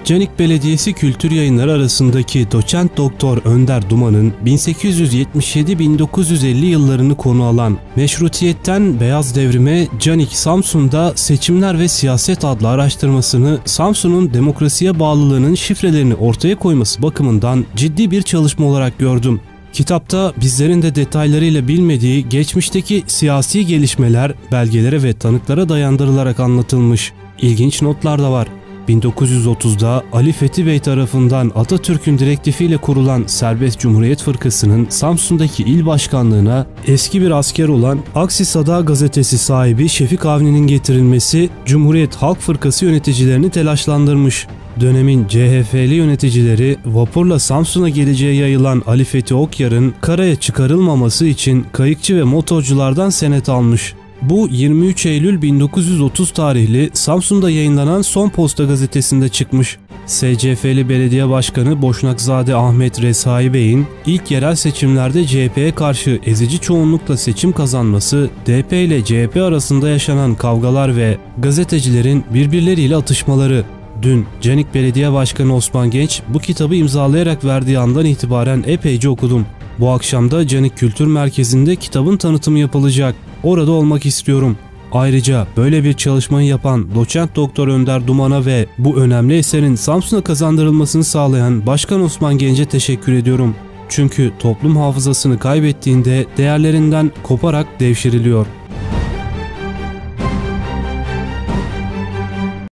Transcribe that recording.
Canik Belediyesi Kültür Yayınları arasındaki Doçent Doktor Önder Duman'ın 1877-1950 yıllarını konu alan Meşrutiyetten Beyaz Devrime Canik Samsun'da Seçimler ve Siyaset adlı araştırmasını Samsun'un demokrasiye bağlılığının şifrelerini ortaya koyması bakımından ciddi bir çalışma olarak gördüm. Kitapta bizlerin de detaylarıyla bilmediği geçmişteki siyasi gelişmeler belgelere ve tanıklara dayandırılarak anlatılmış. İlginç notlar da var. 1930'da Ali Fethi Bey tarafından Atatürk'ün direktifiyle kurulan Serbest Cumhuriyet Fırkası'nın Samsun'daki il başkanlığına eski bir asker olan Aksi Sada gazetesi sahibi Şefik Avni'nin getirilmesi Cumhuriyet Halk Fırkası yöneticilerini telaşlandırmış. Dönemin CHP'li yöneticileri vapurla Samsun'a geleceği yayılan Ali Fethi Okyar'ın karaya çıkarılmaması için kayıkçı ve motorculardan senet almış. Bu 23 Eylül 1930 tarihli Samsun'da yayınlanan Son Posta gazetesinde çıkmış. SCF'li Belediye Başkanı Boşnakzade Ahmet Resai Bey'in ilk yerel seçimlerde CHP'ye karşı ezici çoğunlukla seçim kazanması, DP ile CHP arasında yaşanan kavgalar ve gazetecilerin birbirleriyle atışmaları. Dün Canik Belediye Başkanı Osman Genç bu kitabı imzalayarak verdiği andan itibaren epeyce okudum. Bu akşam da Canik Kültür Merkezi'nde kitabın tanıtımı yapılacak. Orada olmak istiyorum. Ayrıca böyle bir çalışmayı yapan Doçent Doktor Önder Duman'a ve bu önemli eserin Samsun'a kazandırılmasını sağlayan Başkan Osman Genç'e teşekkür ediyorum. Çünkü toplum hafızasını kaybettiğinde değerlerinden koparak devşiriliyor.